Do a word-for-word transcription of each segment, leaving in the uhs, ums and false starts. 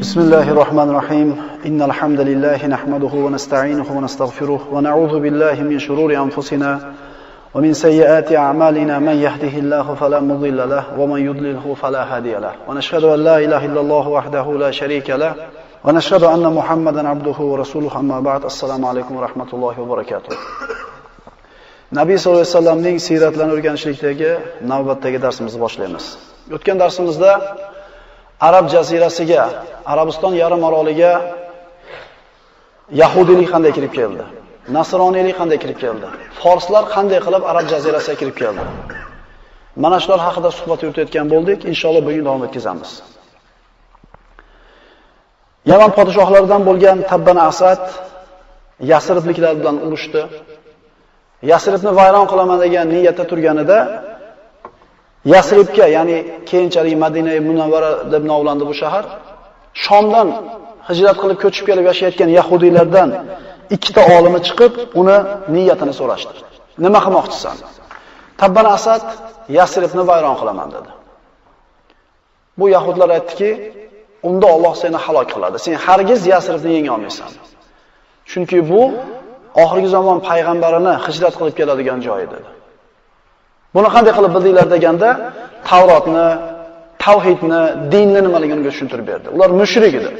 بسم الله الرحمن الرحيم إن الحمد لله نحمده ونستعينه ونستغفره ونعوذ بالله من شرور أنفسنا ومن سيئات أعمالنا من يهده الله فلا مضل له ومن يضلله فلا هادي له ونشهد أن لا إله إلا الله وحده لا شريك له ونشهد أن محمدا عبده ورسوله أما بعد السلام عليكم ورحمة الله وبركاته. Nabiy sallallohu alayhi vasallamning siyratlarini o'rganishlikdagi navbatdagi darsimizni boshlaymiz. O'tgan darsimizda Arab jazirasiga, Arabiston yarim oroliga yahudiylik qanday kirib keldi? Nasroniylik qanday kirib keldi? Forslar qanday qilib Arab jazirasiga kirib keldi? Mana shular haqida suhbat yuritayotgan bo'ldik. Inshaalloh bugun davom etkazamiz. Yaman podshohlaridan bo'lgan Tabban Asad Yasribliklar bilan urushdi. Yasribni vayron qilaman degan niyatda turganida Yasribga, ya'ni keyinchalik Madina-i Munawvara deb nomlandi bu shahar, Shomdan hijrat qilib ko'chib kelib yashayotgan yahudiylardan ikkita olimi chiqib, uni niyatini so'rashdi. Nima qilmoqchisan? Tabban Asad Yasribni vayron qilaman dedi. Bu yahudlar aytdiki, unda Alloh seni halok qiladi. Sen hargiz Yasribni yenga olmaysan. Chunki bu oxirgi zamon payg'ambarini hijrat qilib keladigan joy dedi. Buni qanday qilib bildinglar deganda, Tavrotni, tavhidni, dinni nimaligini tushuntirib berdi. Ular mushrik edi.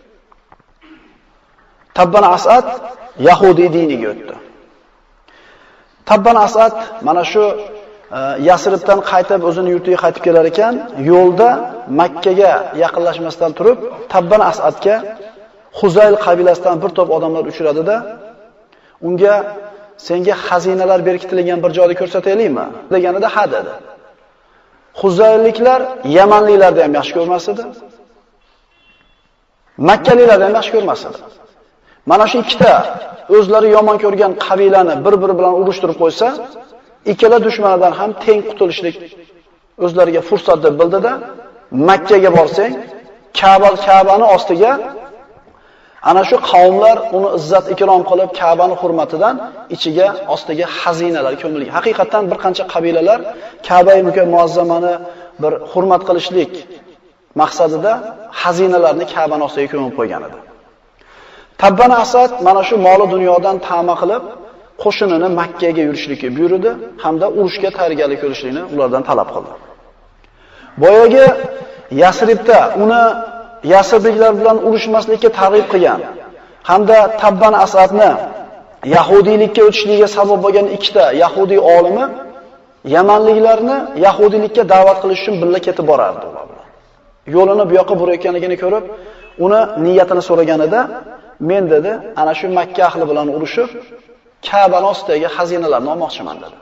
Tabban Asad Yahudi diniga o'tdi. Tabban Asad mana shu Yasribdan qaytib o'zini yurtiga qaytib kelar ekan, yo'lda Makkaga yaqinlashmasdan turib, Tabban Asadga Huzayl qabilasidan bir to'p odamlar uchradi-da, unga senga xazinalar berkitilgan bir joyni ko'rsataylikmi deganida ha dedi. Huzaylliklar Yamanliklarni ham yaxshi ko'rmas edi. Makkaliklarni ham yaxshi ko'rmas edi. Mana shu ikkita o'zlari yomon ko'rgan qabilani bir-biri bilan urushtirib qo'ysa, ikkala dushmandan ham teng qutulishlik o'zlariga fursat deb bildida, Makkaga borsang, Ka'ba Ka'bani ostiga ana shu qavmlar uni izzat ikrom qilib Ka'bani hurmatidan ichiga ostiga xazinalar ko'milgan. Haqiqatan bir qancha qabilalar Ka'ba-i muazzamani bir hurmat qilishlik maqsadida xazinalarni Ka'bani ostiga ko'mib qo'ygan edi. Tabban Asad mana shu moli dunyodan ta'ma qilib qo'shinini Makkaga yurishlikka buyurdi hamda urushga tayyorgarlik ko'rishlikni ulardan talab qildi. Boyagi Yasribda uni Yasribliklar bilan urushmaslikka targ'ib qilgan hamda Tabban Asadni yahudiylikka o'tishligiga sabab bo'lgan ikkita yahudiy olimi Yamanliklarni yahudiylikka da'vat qilish uchun birga ketib borardi ular bilan. Yo'lini bu yoqqa burayotganligini ko'rib, uni niyatini so'raganida, men dedi, ana shu Makka ahli bilan urushib, Ka'bani ostidagi xazinalarni olmoqchiman dedi.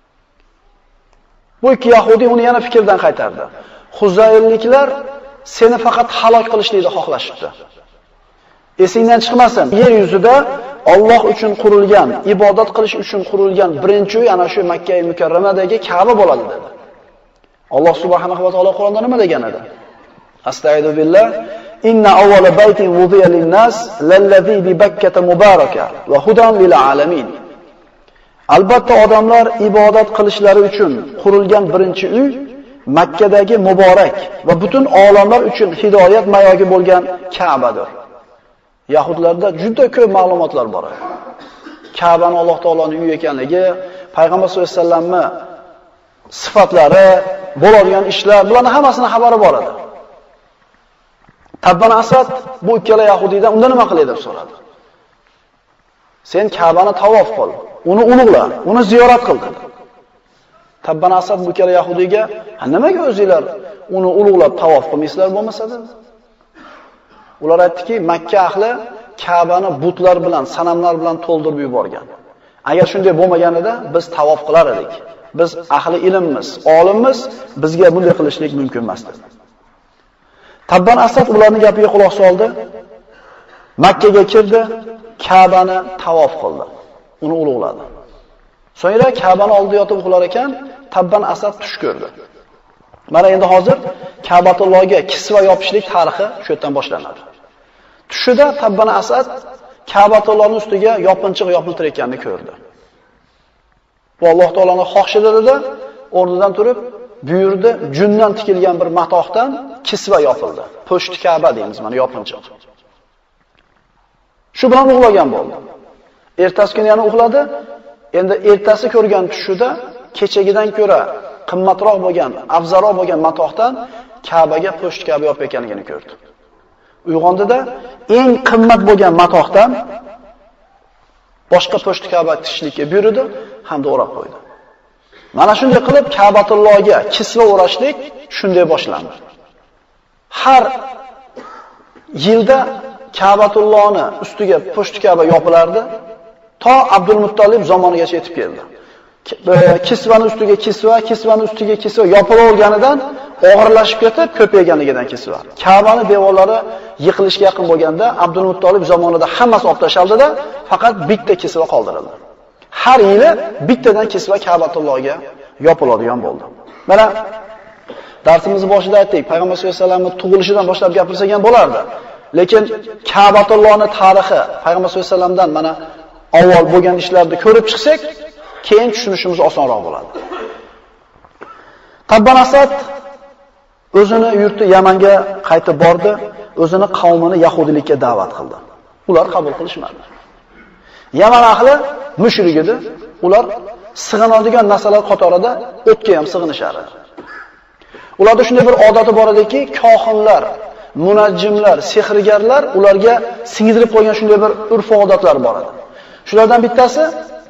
Bu ikki yahudi uni yana fikrdan qaytardi. Huzaylliklar seni faqat halok qilishlikni xohlashibdi. Esingdan chiqmasin. Yer yuzida Alloh uchun qurilgan, ibodat qilish uchun qurilgan birinchi uy ana shu Makka-i Mukarramadagi Ka'ba bo'ladi dedi. Alloh subhanahu va taolo Qur'onda nima degan edi? Astaizu billah, inna awwala baytin wudiya lin-nas lallazi bi Bakkata mubaraka va hudan lil alamin. Albatta odamlar ibodat qilishlari uchun qurilgan birinchi uy Makkadagi muborak va butun olamlar uchun hidoyat mayogi bo'lgan Ka'badir. Yahudlarda juda ko'p ma'lumotlar bor. Ka'bani Alloh taoloning uyi ekanligi, payg'ambar sollallohu alayhi vasallamning sifatlari, bo'ladigan ishlar, bularning hammasini xabari bor edi. Tabban Asad bu ikkala yahudiydan unda nima qilay deb so'radi. Sen Ka'bani tavof qil, uni ulug'la, uni ziyorat qil dedi. Tabban Asad bu ikkala yahudiyga, nimaga o'zingizlar uni ulug'lab tavof qilmaysizlar bo'lmasa dedi. Ular aytdiki, Makka ahli Ka'bani butlar bilan, sanamlar bilan to'ldirib yuborgan. Agar shunday bo'lmaganida biz tavof qilar edik. Biz ahli ilmmiz, olimmiz, bizga bunday qilishlik mumkin emas dedi. Tabban Asad ularning gapiga quloq soldi. Makkaga kirdi, Ka'bani tavof qildi. Uni ulug'ladi. So'ngra Ka'bani oldida yotib uxlar ekan, Tabban Asad tush ko'rdi. Mana endi hozir Ka'batullohga kisva yopishlik tarixi shu yerdan boshlanadi. Tushida Tabban Asad Ka'batullohning ustiga yopinchiq yopintirayotganini ko'rdi. Bu Alloh taolaning xohishi dedi-da, o'rnidan turib buyurdi, jundan tikilgan bir matohdan kisva yopildi. Po'shti Ka'ba deymiz, mana yopinchiq. Shu bilan uxlagan bo'ldi. Ertasi kuni yana uxladi. Endi ertasi ko'rgan tushida kechagidan ko'ra qimmatroq bo'lgan, afzalroq bo'lgan matohdan Ka'baga po'shti Ka'ba yopib ekanligini ko'rdi. Uyg'ondida eng qimmat bo'lgan matohdan boshqa po'shti Ka'ba tishlikka buyurdi hamda o'rab qo'ydi. Mana shunday qilib Ka'batullohga kisva o'rashlik shunday boshlandi. Har yilda Ka'batullohni ustiga po'shti Ka'ba yopilardi, to Abdul Muttolib zamonigacha yetib keldi. Kisvani ustiga kisva, kisvani ustiga kisva yopilaverganidan og'irlashib ketib ko'payganligidan kisva. Ka'bani devorlari yiqilishga yaqin bo'lganda Abdul Muttolib zamonida hammasi olib tashaldida, faqat bitta kisva qoldirildi. Har yili bittadan kisva Ka'batullohga yopiladigan bo'ldi. Mana darsimiz boshida aytdik, Payg'ambar sollallohu alayhi vasallamning tug'ilishidan boshlab gapirsak ham bo'lardi. Lekin Ka'batullohning tarixi Payg'ambar sollallohu alayhi vasallamdan mana avval bo'lgan ishlarni ko'rib chiqsak, keyin tushunishimiz osonroq bo'ladi. Tabban Asad o'zini yurti Yamanga qaytib bordi, o'zini qavmini yahudilikka da'vat qildi. Ular qabul qilishmadi. Yaman ahli mushrik edi. Ular sig'inadigan narsalar qatorida o'tga ham sig'inishardi. Ularda shunday bir odati bor ediki, kohinlar, munajjimlar, sehrgarlar ularga singdirib qo'ygan shunday bir urf-odatlar bor edi. Shulardan bittasi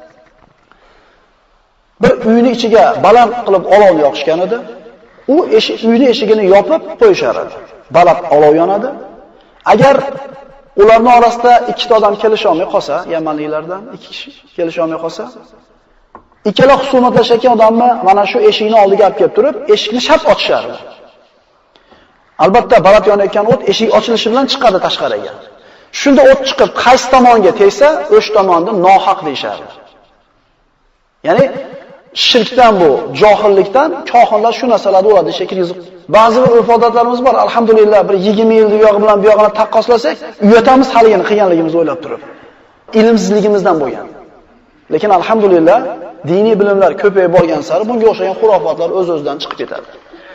bir uyni ichiga baland qilib olov yoqishgan edi. U eshik uyni eshigini yopib qo'yishar edi. Baland olov yonadi. Agar ularning orasida ikkita odam kelisha olmay qolsa, yamanliklardan ikki kishi kelisha olmay qolsa, ikkala husumatlashgan odamni mana shu eshikni oldiga olib kelib turib, eshikni shart ochishardi. Albatta, baland yonayotgan o't eshik ochilishi bilan chiqadi tashqariga. Shunda o't chiqib, qaysi tomonga tegsa, o'sha tomonda nohaq deyishardi. Ya'ni shirkdan bu, johillikdan kohinlar shu narsalarni uradi, shekil yozib. Ba'zi bir urf-odatlarimiz bor. Alhamdulillah, bir yigirma yil yog'i bilan bu yog'ini taqqoslasak, uyatamiz haligini qilganligimizni o'ylab turib. Ilmsizligimizdan bo'lgan. Lekin alhamdulillah, diniy bilimlar ko'payib borgan sari bunga o'xshagan xurofotlar o'z-o'zidan chiqib ketadi.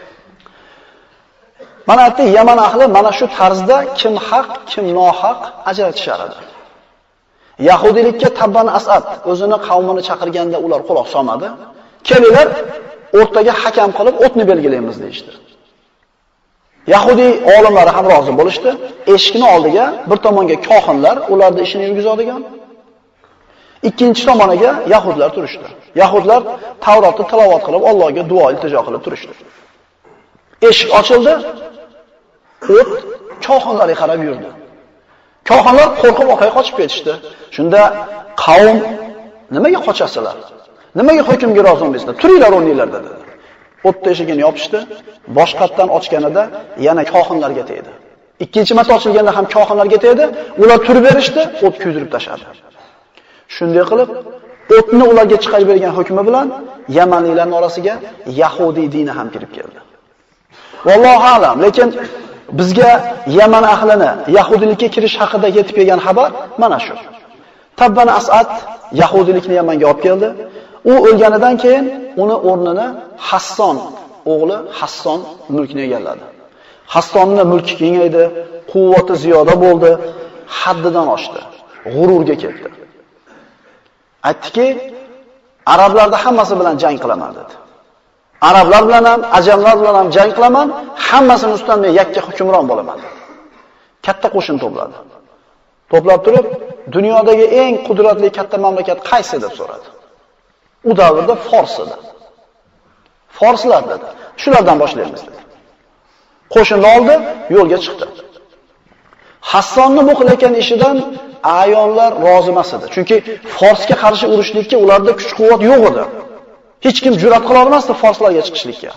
Mana aytdi, Yaman ahli mana shu tarzda kim haq, kim nohaq ajratishardi. Yahudilikka Tabban Asad o'zini qavmini chaqirganda ular quloq solmadi. Kelinglar, o'rtaga hakam qilib o'tni belgilaymiz deydi. Yahudiy olimlari ham rozi bo'lishdi. Eshikni oldiga bir tomonga kohinlar, ularning ishini yurgizadigan, ikkinchi tomoniga yahudlar turishdi. Yahudlar Tavrotni tilovat qilib, Allohga duo iltijo qilib turishdi. Eshik ochildi. O't kohinlarga qarab yurdi. Kohinlar qo'rqib orqaga qochib ketishdi. Shunda qavm nimaga qochasizlar? Nimaga hukmga rozi bo'lmaysizlar? Turinglar o'rninglar dedi. O't eshigini yopishdi. Boshqatdan ochganida yana kohinlarga tegdi. Ikkinchi marta ochilganda ham kohinlarga tegdi. Ular turib berishdi, o't kuydirib tashladi. Shunday qilib, o'tni ularga chiqarib bergan hukmi bilan Yamanliklarning orasiga Yahudi dini ham kirib keldi. Vallohu alam, lekin bizga Yaman ahlini yahudilikka kirish haqida yetib kelgan xabar mana shu. Tabban Asad yahudilikni Yamanga olib keldi. U o'lganidan keyin uni o'rnini Hasson o'g'li Hasson mulkni egalladi. Hassonning mulki kengaydi, quvvati ziyoda bo'ldi, haddidan oshdi, g'ururga ketdi. Aytdiki, arablarda hammasi bilan jang qilaman dedi. Arablar bilan ham, ajamlar bilan ham jang qilaman, hammasini ustidan men yakka hukmron bo'laman. Katta qo'shin to'pladi. To'plab turib, dunyodagi eng qudratli katta mamlakat qaysi deb so'radi. U davrda Fors edi. Forslar dedi. Shulardan boshlaymiz dedi. Qo'shinni oldi, yo'lga chiqdi. Hassonni bu qilayotgan ishidan ayonlar rozi emas edi. Chunki Forsga qarshi urushlikka ularda kuch-quvvat yo'q edi. Hech kim jur'at qila olmasdi forslarga chiqishlikka.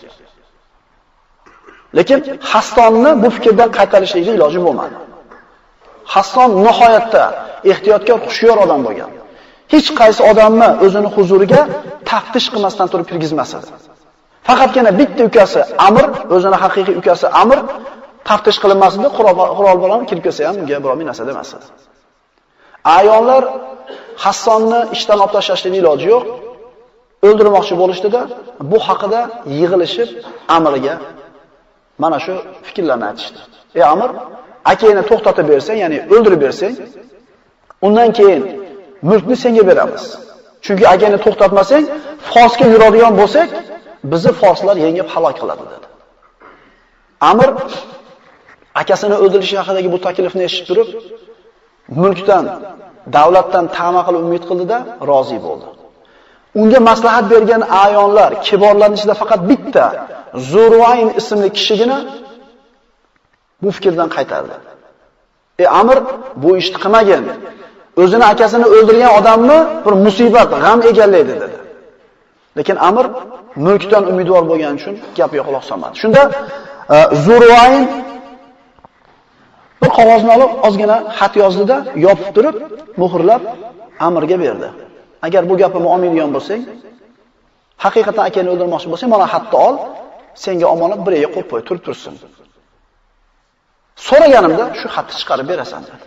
Lekin Hassonni bu fikrdan qaytarishlikning iloji bo'lmadi. Hasson nihoyatda ehtiyotkor, xushyor odam bo'lgan. Hech qaysi odamni o'zini huzuriga taftish qilmasdan turib kirgizmas edi. Faqatgina bitta ukasi Amr, o'zini haqiqiy ukasi Amr taftish qilinmasdi, qurol bilan kirib kelsa ham unga biror narsa demasdi. Ayonlar Hassonni ishdan olib tashlashning iloji yo'q. o'ldirmoqchi bo'lishdi-da, bu haqida yig'ilishib Amirga mana shu fikrlarni aytishdi. Ey Amir, akangni to'xtatib bersang, ya'ni o'ldirib bersang, undan keyin mulkni senga beramiz. Chunki akangni to'xtatmasang, Forsga yuradigan bo'lsak, bizni forslar yengib halok qiladi dedi. Amir akasini o'ldirishi haqidagi bu taklifni eshitib turib, mulkdan, davlatdan ta'ma qilib umid qildi-da, rozi bo'ldi. Unga maslahat bergan ayonlar, kiborlarning ichida faqat bitta Zurvayn ismli kishigina bu fikrdan qaytardi. Ey Amir, bu ishni qilmagin. O'zini akasini o'ldirgan odamni bir musibat, g'am egallaydi dedi. Lekin Amir mulkdan umidvor bo'lgani uchun gapga quloq solmadi. Shunda Zurvayn bir qog'ozni olib ozgina xat yozdi-da, yopib turib, muhrlab Amirga berdi. Agar bu gapimni olmaydigan bo'lsang, haqiqatan akani o'ldirmoqchi bo'lsang, mana xatni ol, senga omonat bir yerga qo'yib qo'y, turib tursin. So'raganimda shu xatni chiqarib berasan dedi.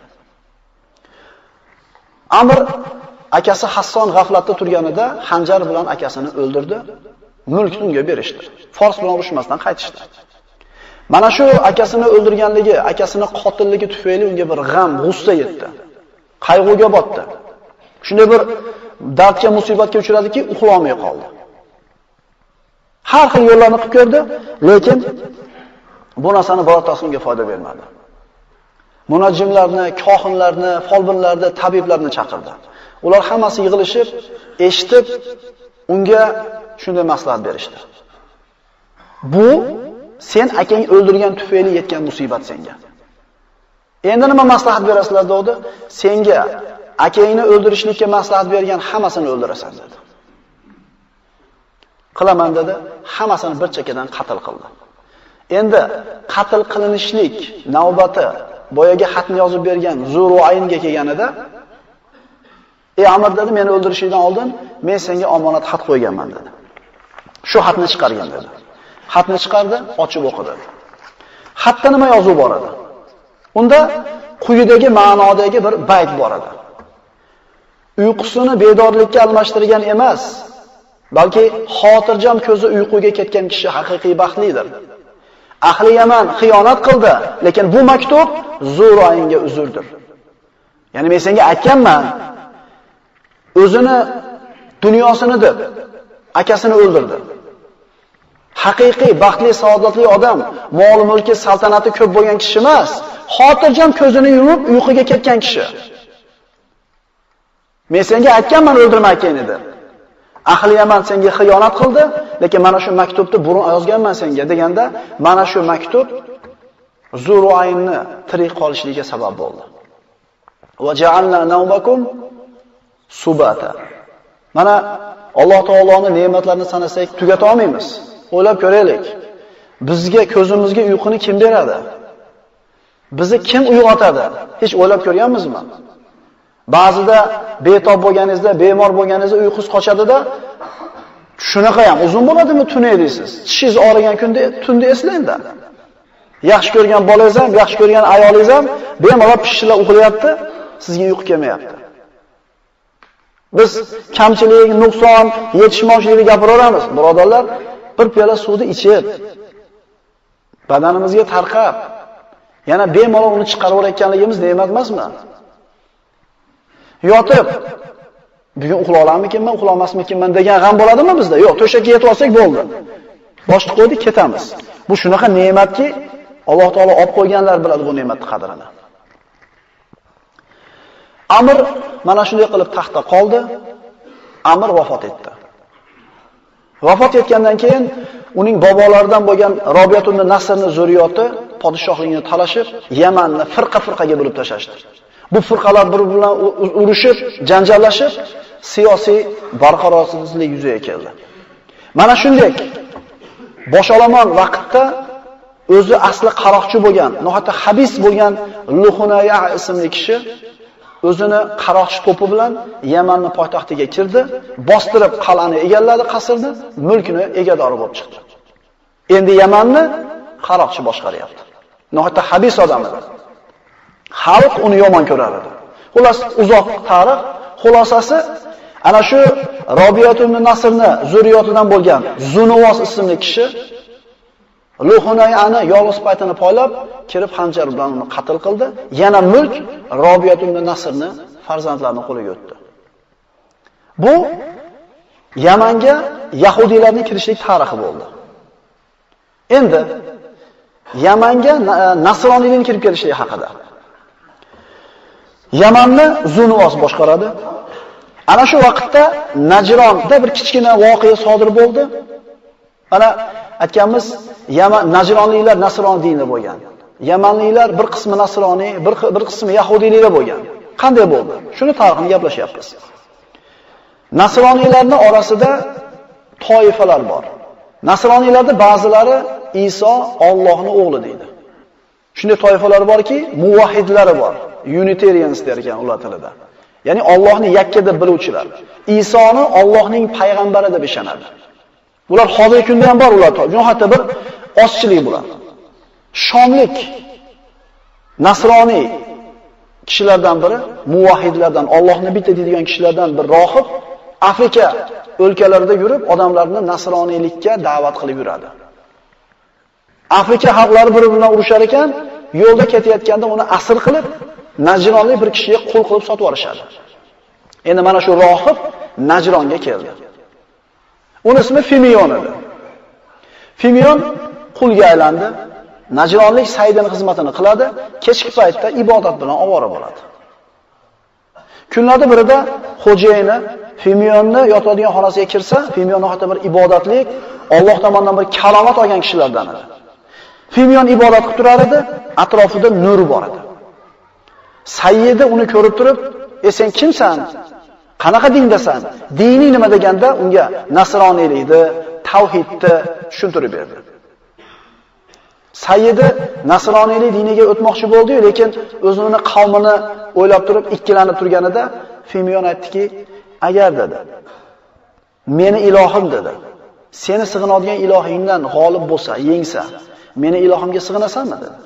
Amir akasi Hasson g'aflatda turganida xanjar bilan akasini o'ldirdi, mulkni unga berishdi. Fors bilan urushmasdan qaytishdi. Mana shu akasini o'ldirganligi, akasini qotilligi tufayli unga bir g'am, g'ussa yetdi. Qayg'uga botdi. Shunday bir dardga, musibatga uchradiki, uxlolmay qoldi. Har xil yo'llarni qilib ko'rdi, lekin bu narsani birortasi unga foyda bermadi. Munajjimlarni, kohinlarni, folbinlarni, tabiblarni chaqirdi. Ular hammasi yig'ilishib, eshitib, unga shunday maslahat berishdi. Bu sen akang o'ldirgan tufayli yetgan musibat senga. Endi nima maslahat berasizlar dedi? Senga akangni o'ldirishlikka maslahat bergan hammasini o'ldirasan dedi. Qilaman dedi, hammasini bir chekkadan qatl qildi. Endi qatl qilinishlik navbati boyaga xatni yozib bergan Zurvaynga kelganida, "Ey Amir dedi, meni o'ldirishingdan oldin men senga omonat xat qo'yganman" dedi. Shu xatni chiqargan dedi. Xatni chiqardi, ochib o'qidi. Xatda nima yozuv bor edi? Unda quyidagi ma'nodagi bir bayt bor edi. Uyqusini bedorlikka almashtirgan emas, balki xotirjam ko'zi uyquga ketgan kishi haqiqiy baxtlidir. Ahli Yaman xiyonat qildi, lekin bu maktub Zurvaynga uzrdir. Ya'ni men senga aytganman, o'zini dunyosini deb akasini o'ldirdi. Haqiqiy baxtli, saodatli odam, mol mulki, saltanati ko'p bo'lgan kishi emas, xotirjam ko'zini yumib uyquga ketgan kishi. Men senga aytganman o'ldirmagan edi. Ahli Yaman senga xiyonat qildi, lekin mana shu maktubni burun yozganman senga deganda, mana shu maktub Zurvaynni tirik qolishligiga sabab bo'ldi. Va ja'alna nawbakum subata. Mana Alloh taoloning ne'matlarini sanasak tugata olmaymiz. O'ylab ko'raylik. Bizga ko'zimizga uyquni kim beradi? Bizni kim uyg'otadi? Hech o'ylab ko'rganmizmi? Ba'zida betob bo'lganingizda, bemor bo'lganingizda uyqus qochadi-da, shunaqa ham uzun bo'ladimi tuni deysiz. Tishingiz og'rigan kunda tunda eslangda. Yaxshi ko'rgan bolangiz ham, yaxshi ko'rgan ayolingiz ham bemalol pishillab uxlayapti, sizga uyqu kelmayapti. Biz kamchilik, nuqson, yetishmovchilikni gapiraveramiz, birodarlar. Bir piyola suvni ichib, badanimizga tarqab, yana bemalol uni chiqarib olayotganligimiz ne'mat emasmi? Yotib, bugun uxlay olammikinman, uxlamasmikinman degan g'am bo'ladimi bizda? Yo'q, to'shakka yetib olsak bo'ldi. Boshni qo'ydik, ketamiz. Bu shunaqa ne'matki, Alloh taolo olib qo'yganlar biladi bu ne'matning qadrini. Amir mana shunday qilib taxtda qoldi. Amir vafot etdi. Vafot etgandan keyin uning bobolaridan bo'lgan Robiyatun Nasrning zurriyoti podshohligini talashib, Yamanni firqa-firqaga bo'lib tashashdi. Bu firqalar bir-biri bilan urushib, janjallashib, siyosiy barqarorlik yuzaga keldi. Mana shunday bosh olomon vaqtda o'zi asli qaroqchi bo'lgan, nohata habis bo'lgan Luhunaya ismli kishi o'zini qaroqchi to'pi bilan Yamanning poytaxtiga kirdi, bostirib qal'ani egalladi, qasrni, mulkini egadori bo'lib chiqdi. Endi Yamanni qaroqchi boshqaryapti. Nohata habis odam edi. Xalq uni yomon ko'rar edi. Xullas uzoq tarix, xulosasi Ana shu Robiyat ibn Nasrni zurriyotidan bo'lgan Zunuvos ismli kishi Luhunayani yolg'iz paytini poylab, kirib xanjar bilan uni qatl qildi. Yana mulk Robiyat ibn Nasrni farzandlarining qo'liga o'tdi. Bu Yamanga Yahudiylarning kirishlik tarixi bo'ldi. Endi Yamanga nasroniylarning kirib kelishligi haqida. Yamanni Zunuvos boshqaradi. Ana shu vaqtda Najronda bir kichkina voqea sodir bo'ldi. Ana aytganmiz, Yaman Najronliklar nasroniy dinida bo'lgan. Yamanliklar bir qismi nasroniy, bir bir qismi yahudiyliklar bo'lgan. Qanday bo'ldi? Shuni tarixini gaplashyapmiz. Nasroniylarning orasida toifalar bor. Nasroniylarda ba'zilari Iso Allohning o'g'li deydi. Shunday toifalar borki, muvahhidlari bor. Unitarians der ekan ular tilida. Ya'ni Allohni yakka deb biluvchilar. Isoni Allohning payg'ambari deb ishonadi. Bular hozirgi kunda ham bor ular. Hatto bir ozchilik bular. Shomlik nasroniy kishilardan biri, muvahhidlardan, Allohni bitta deydigan kishilardan bir rohib Afrika o'lkalarida yurib, odamlarni nasroniylikka da'vat qilib yuradi. Afrika xalqlari bir-biridan urushar ekan, yo'lda ketayotganda uni asir qilib, Najronlik bir kishiga qul qilib sotib yuborishadi. Endi mana shu rohib Najronga keldi. Uning ismi Fimion edi. Fimion qulga aylandi. Najronlik saydining xizmatini qiladi, kechki paytda ibodat bilan ovora bo'ladi. Kunlarda birida xo'jayini Fimionni yotadigan xonasiga kirsa, Fimion hatto bir ibodatlik, Alloh tomonidan bir kalomat olgan kishilardan edi. Fimion ibodat qilib turar edi, atrofida nur bor edi. Sayyidi uni ko'rib turib, "E sen kimsan? Qanaqa dindasan? Dini nima?" deganda unga nasroniylikni, tavhidni tushuntirib berdi. Sayyidi nasroniylik diniga o'tmoqchi bo'ldi, lekin o'zini qavmini o'ylab turib ikkilanib turganida Fimion aytdiki, "Agar dedi, meni ilohim dedi, seni sig'inadigan ilohingdan g'olib bo'lsa, yengsa, meni ilohimga sig'inasanmi?" dedi.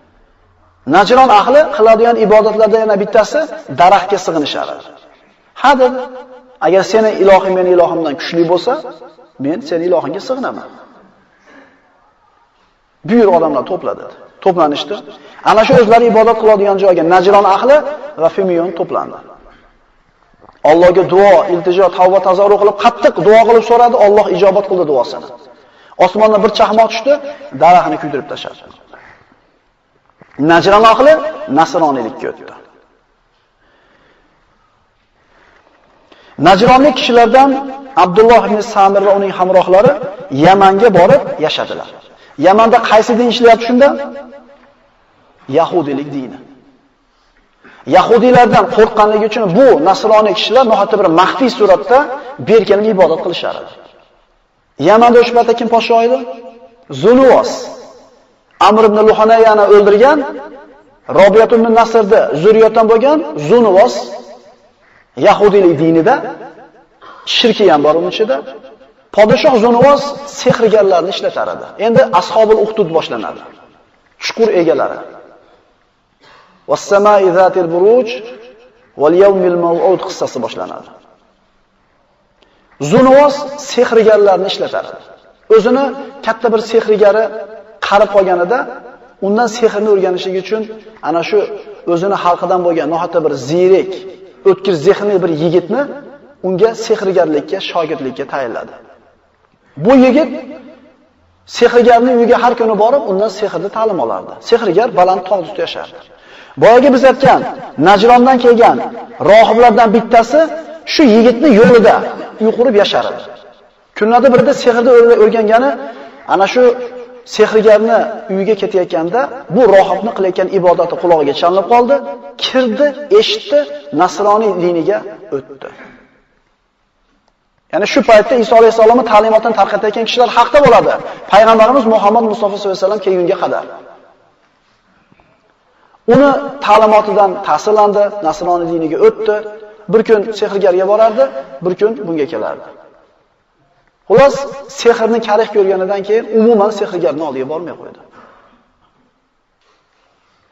Najron ahli qiladigan ibodatlardan yana bittasi daraxtga sig'inishar. "Ha" dedi. "Agar seni ilohing meni ilohimdan kuchli bo'lsa, men seni ilohingga sig'inaman." Buyur odamlar to'pladi. To'planishdi. Ana shu o'zlari ibodat qiladigan joyga Najron ahli va Fimion to'plandi. Allohga duo, iltijo, tavba tazarru qilib, qattiq duo qilib so'radi, Alloh ijobat qildi duosini. Osmondan bir chaqmoq tushdi, daraxtni kuydirib tashladi. Najron ahli nasroniylikka o'tdi. Najronlik kishilardan Abdulloh ibn Samir va uning hamrohlari Yamanga borib yashadilar. Yamanda qaysi din ishlayapti shunda? Yahudiylik dini. Yahudiylardan qo'rqqanligi uchun bu nasroniy kishilar nohata bir maxfiy suratda berkinib ibodat qilishardi. Yamanda o'sha paytda kim podsho edi? Zunuvos. Amr ibn Luhanayani o'ldirgan, Robiyat ibn Nasrni zurriyotdan bo'lgan Zunuvos Yahudiylik dinida shirki ham bor uning ichida. Podshoh Zunuvos sehrgarlarni ishlatar edi. Endi Ashobul Uhdud boshlanadi. Chuqur egalari. Was-samaa'i zatil buruj wal yawmil maw'ud qissasi boshlanadi. Zunuvos sehrgarlarni ishlatar edi. O'zini katta bir sehrgari qarib qolganida, undan sehrni o'rganishlik uchun ana shu o'zini xalqidan bo'lgan nohata bir ziyrak, o'tkir zehnli bir yigitni unga sehrgarlikka, shogirdlikka tayinladi. Bu yigit sehrgarning uyiga har kuni borib, undan sehrni ta'lim olardi. Sehrgar baland tog' ustida yashardi. Boyaga biz aytgan Najrondan kelgan rohiblardan bittasi shu yigitni yo'lida uy qurib yashardi. Kunlarda birida sehrni o'rgangani ana shu sehrgarni uyiga ketayotganda bu rohibni qilayotgan ibodati quloqiga chalinib qoldi, kirdi, eshitdi, nasroniy diniga o'tdi. Ya'ni shu paytda Iso alayhisolamning ta'limotini tarqatayotgan kishilar haqda bo'ladi. Payg'ambarimiz Muhammad Mustafa sollallohu alayhi vasallam kelgunga qadar. Uni ta'limotidan ta'sirlandi, nasroniy diniga o'tdi. Bir kun sehrgarga borardi, bir kun bunga kelardi. Xolos, sehrni karih ko'rganidan keyin umuman sehrgarning oldiga bormay qo'ydi.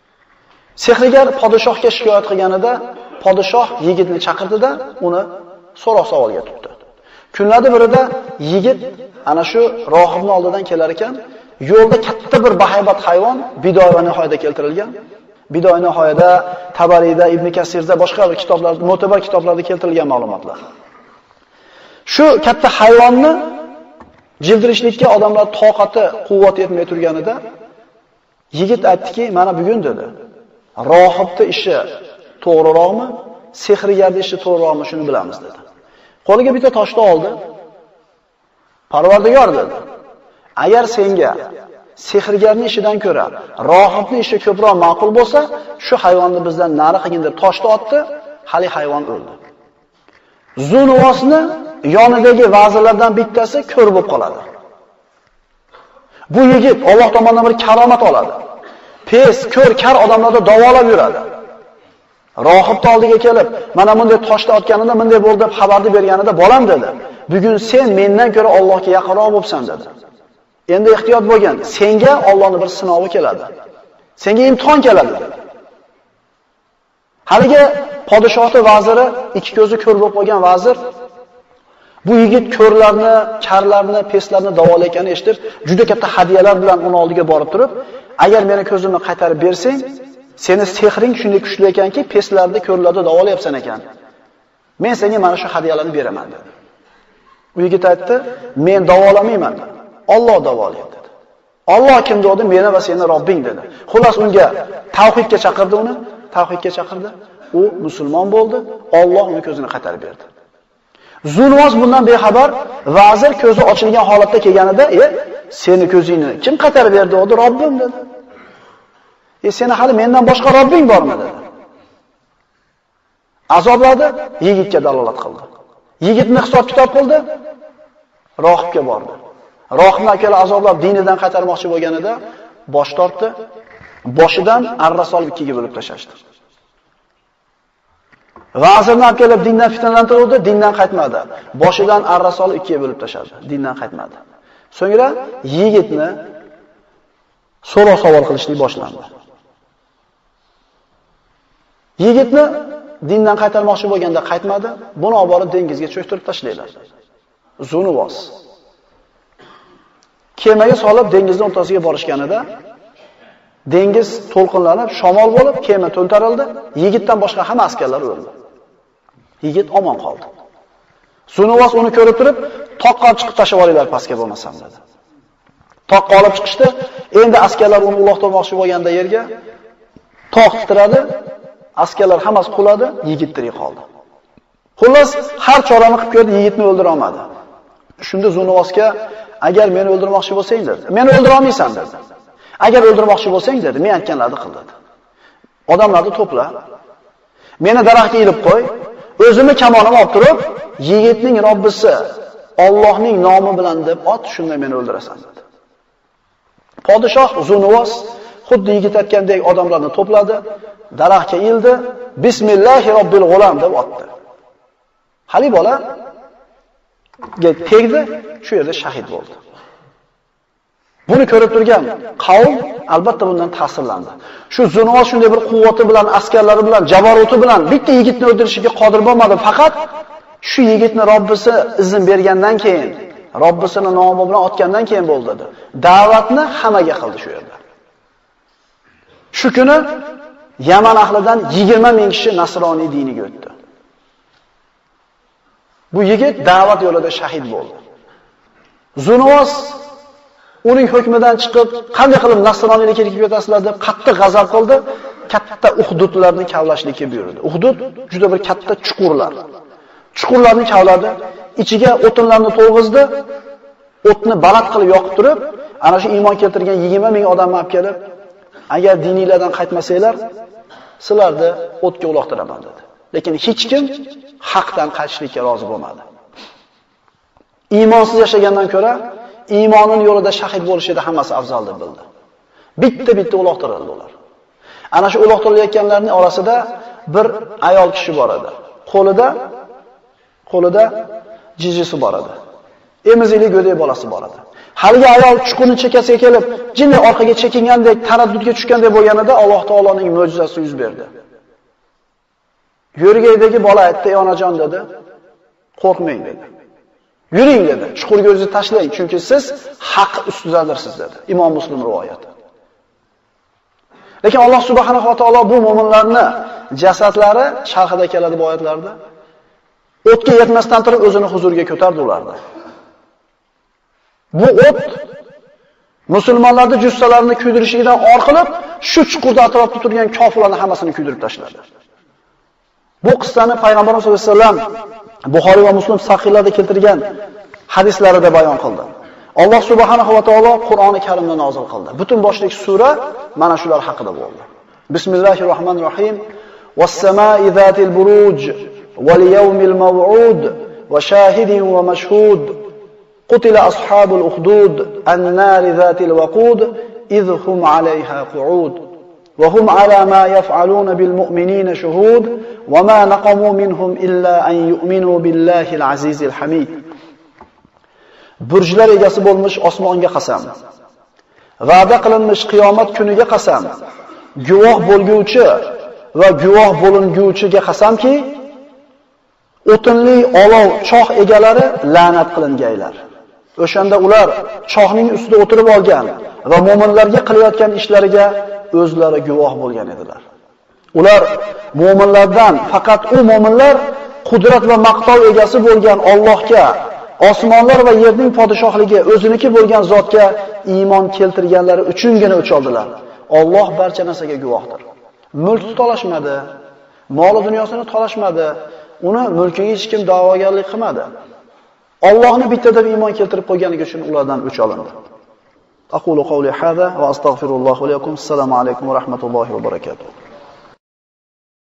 Sehrgar podshohga shikoyat qilganida, podshoh yigitni chaqirdida, uni so'roq savolga tutdi. Kunlarning birida yigit ana shu rohibning oldidan kelar ekan, yo'lda katta bir bahaybat hayvon Bidoy va nihoyada keltirilgan. Bidoy nihoyada, Tabariyda, Ibn Kasirda, boshqa bir kitoblarda, mo'tabar kitoblarda keltirilgan ma'lumotlar. Shu katta hayvonni jildirishlikka odamlar toqati, quvvat yetmay turganida yigit aytdiki, mana bugun dedi, rohibning ishi to'g'riroqmi, sehrgarning ishi to'g'riroqmi shuni bilamiz dedi. Qo'liga bitta toshni oldi. Parvardigor dedi, agar senga sehrgarning ishidan ko'ra rohibning ishi ko'proq ma'qul bo'lsa, shu hayvonni bizdan nari qilgin deb toshni otdi, hali hayvon o'ldi. Zunuvosni yonidagi vazirlardan bittasi ko'r bo'lib qoladi. Bu yigit Alloh tomonidan bir karomat oladi. Pes, ko'r, kar odamlarni davolab yuradi. Rohibning oldiga kelib, mana bunday toshni otganida bunday bo'ldi deb xabarni berganida, bolam dedi, bugun sen mendan ko'ra Allohga yaqinroq bo'lsan dedi. Endi ehtiyot bo'lgin, senga Allohning bir sinovi keladi. Senga imtihon keladi dedi. Haligi podshohning vaziri, ikki ko'zi ko'r bo'lib qolgan vazir, bu yigit ko'rlarni, karlarni, peslarni davolayotganini eshitib, juda katta hadiyalar bilan uning oldiga borib turib, agar meni ko'zimni qaytarib bersang, seni sehring shunday kuchli ekanki, peslarni, ko'rlarni davolayapsan ekan. Men senga mana shu hadiyalarni beraman dedi. U yigit aytdi, men davolamayman dedi. Alloh davolaydi dedi. Alloh kim dedi? Meni va seni Robbing dedi. Xullas unga tavhidga chaqirdi uni, tavhidga chaqirdi. U musulmon bo'ldi. Alloh uni ko'zini qaytarib berdi. Zunvos bundan bexabar, vazir ko'zi ochilgan holatda kelganida, "E, seni ko'zingni kim qaytarib berdi?" dedi. "Robbim" dedi. "E, seni hali mendan boshqa Robbing bormi?" dedi. Azobladi, yigitga dalolat qildi. Yigitni hisob-kitob qildi, rohibga bordi. Rohibni akala azoblab dinidan qaytarmoqchi bo'lganida bosh tortdi, boshidan arrasol ikkiga bo'lib tashashdi. Vazirni olib kelib dindan fitnalantirdi, dindan qaytmadi. Boshidan arrasol ikkiga bo'lib tashadi, dindan qaytmadi. So'ngra yigitni so'roq savol qilishlik boshlandi. Yigitni dindan qaytarmoqchi bo'lganda qaytmadi, buni olib borib dengizga cho'ktirib tashlaydi. Zunuvos kemaga solib dengizning o'rtasiga borishganida dengiz to'lqinlanib, shamol bo'lib, kema to'ntarildi. Yigitdan boshqa hamma askarlar o'ldi. Yigit omon qoldi. Zunuvos uni ko'rib turib, toqqa chiqib tashlab olinglar pastga bo'lmasam dedi. Toqqa olib chiqishdi. Endi askarlar uni uloqtirmoqchi bo'lganda yerga toq titradi. Askarlar hammasi quladi, yigit tirik qoldi. Xullas, har chorani qilib ko'rdi, yigitni o'ldira olmadi. Shunda Zunuvosga, agar meni o'ldirmoqchi bo'lsang dedi, meni o'ldira olmaysan dedi. Agar o'ldirmoqchi bo'lsang dedi, men aytganlarni qil dedi. Odamlarni to'pla, meni daraxtga ilib qo'y, o'zimni kamonimni olib turib, yigitning Robbisi Allohning nomi bilan deb ot, shunda meni o'ldirasan dedi. Podshoh Zunuvos xuddi yigit aytgandek odamlarni to'pladi, daraxtga ildi, Bismillahi robbil g'ulam deb otdi. Hali bola tegdi, shu yerda shahid bo'ldi. Buni ko'rib turgan qavm albatta bundan ta'sirlandi. Shu Zunuvos shunday bir quvvati bilan, askarlari bilan, jabaruti bilan bitta yigitni o'ldirishga qodir bo'lmadi, faqat shu yigitni Robbisi izn bergandan keyin, Robbisining nomi bilan otgandan keyin bo'ldi dedi. Da'vatni hammaga qildi shu yerda. Shu kuni Yaman ahlidan yigirma ming kishi nasroniy diniga o'tdi. Bu yigit da'vat yo'lida shahid bo'ldi. Zunuvos uning hukmidan chiqib, qanday qilib nasroniylikka kirib ketasizlar deb qattiq g'azab qildi, katta Uhdudlarni kavlashlikka buyurdi. Uhdud juda bir katta chuqurlar. Chuqurlarni kavladi, ichiga o'tinlarni to'g'izdi, o'tni baland qilib yoqib turib, ana shu iymon keltirgan yigirma ming odamni olib kelib, agar diningizdan qaytmasanglar, sizlarni o'tga uloqtiraman dedi. Lekin hech kim haqdan qaytishlikka rozi bo'lmadi. Iymonsiz yashagandan ko'ra iymoning yo'lida shahid bo'lishida hammasi afzal deb bildi. Bitta-bitta uloqtirildi ular. Ana shu uloqtirilayotganlarning orasida bir ayol kishi bor edi. Qo'lida qo'lida jijisi bor edi. Emizikli go'dak bolasi bor edi. Haligi ayol chuqurni chekkasiga kelib, jinni orqaga chekingandek, taraddudga tushgandek bo'lganida Alloh taoloning mo'jizasi yuz berdi. Yo'rgaydagi bola aytdi, "Ey onajon" dedi, Qo'rqmang dedi. Yuring dedi. Chuqurga o'zingizni tashlang, chunki siz haq ustidadirsiz dedi. Imom Muslim rivoyati. Lekin Alloh subhanahu va taolo bu mu'minlarni jasadlari sharhida keladi bu oyatlarda. O'tga yetmasdan turib o'zini huzuriga ko'tardi ularni. Bu o't musulmonlarning jussalarini kuydirishidan orqalab, shu chuqurda atrofda turgan kofirlarning hammasini kuydirib tashladi. Bu qissani payg'ambarimiz sollallohu alayhi vasallam Buxoriy va Muslim sahihlarda keltirgan hadislarida bayon qildi. Alloh subhanahu va taolo Qur'oni Karimni nozil qildi. Butun boshlik sura mana shular haqida bo'ldi. Bismillahirrohmanirrohim. Was-samaa'i zatil buruj wal yawmil maw'ud wa shahidin wa mashhud. Qutila ashabul ukhdud an-nari zatil waqud idh hum 'alayha qu'ud wa hum 'ala ma yaf'aluna bil mu'minina shuhud wa ma naqamu minhum illa an yu'minu billahi al-'azizil hamid. Burjlar egasi bo'lmish osmonga qasam. Va'da qilinmish qiyomat kuniga qasam. Guvoh bo'lguvchi va guvoh bo'linguvchiga qasamki, o'tinli olov choh egalari la'nat qilingaylar. O'shanda ular chohning ustida o'tirib olgan va mu'minlarga qilayotgan ishlariga o'zlari guvoh bo'lgan edilar. Ular mu'minlardan faqat u mu'minlar qudrat va maqtov egasi bo'lgan Allohga, osmonlar va yerning podshohligi o'ziniki bo'lgan zotga iymon keltirganlari uchungina o'ch oldilar. Alloh barcha narsaga guvohdir. Mulk talashmadi, mol dunyosini talashmadi, uni mulkiga hech kim da'vogarlik qilmadi. Allohni bitta deb iymon keltirib qo'yganligi uchun ulardan o'ch olindi. Aqulu qawli hada va astagfirulloh va lakum. Assalomu alaykum va rahmatullohi va barakatuh.